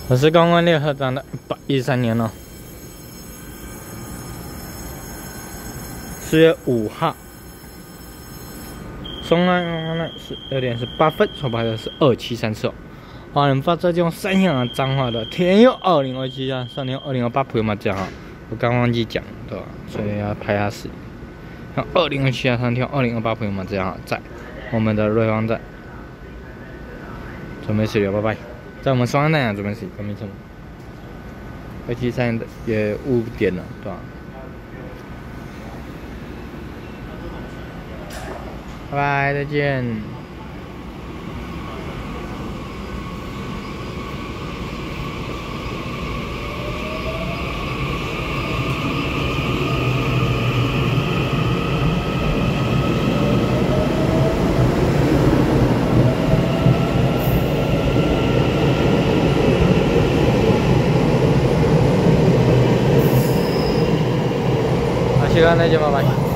我是刚刚列河站的113年了，4月5号，松安呢是6点18分，所拍的是2734。欢迎发这种3样脏话的，天佑2027啊，上天2028朋友们讲哈，我刚忘记讲，对吧？所以要拍下视频。像2027啊，上天2028朋友们这样在我们的瑞芳站准备始了，拜拜。在我们双安站准备始，准备什么？273也5点了，对吧？拜拜，再见。好，谢谢大家，拜拜。